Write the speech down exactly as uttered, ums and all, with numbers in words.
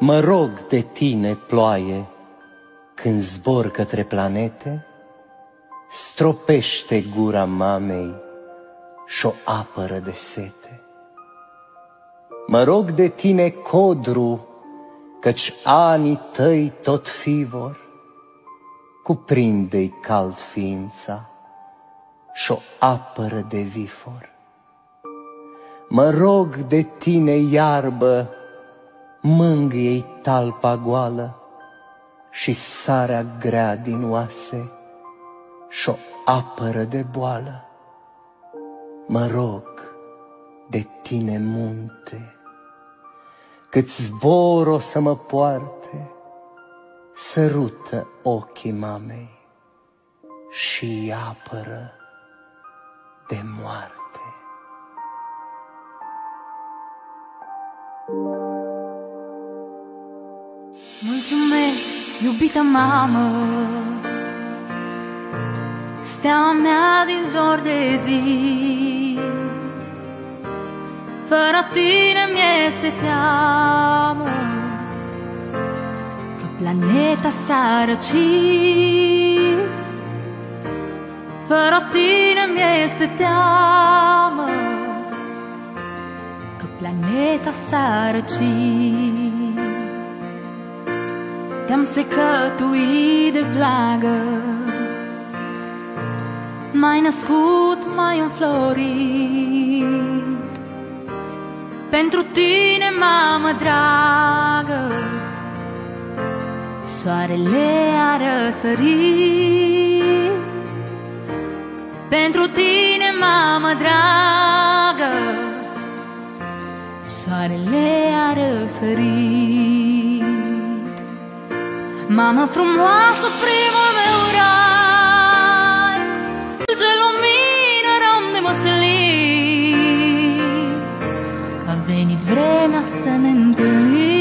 mă rog de tine, ploaie, când zbor către planete, stropește gura mamei și-o apără de sete. Mă rog de tine, codru, căci anii tăi tot fi vor, cuprinde-i cald ființa și-o apără de vifor. Mă rog de tine, iarbă, mângâie-i talpa goală și sarea grea din oase și-o apără de boală. Mă rog de tine, munte, cât zbor o să mă poarte, sărută ochii mamei și apără de moarte. Mulțumesc, iubită mamă, steaua mea din zor de zi. Fără tine mi-este teamă că planeta s-a răcit. Fără tine mi-este teamă că planeta s-a răcit. Te-am secătuit de vlagă, m-ai născut, m-ai înflorit. Pentru tine, mamă dragă, soarele a răsărit. Pentru tine, mamă dragă, soarele a răsărit. Mamă frumoasă, primul meu rai, dulce lumină, rom de măslin. A venit vremea să ne întâlnim.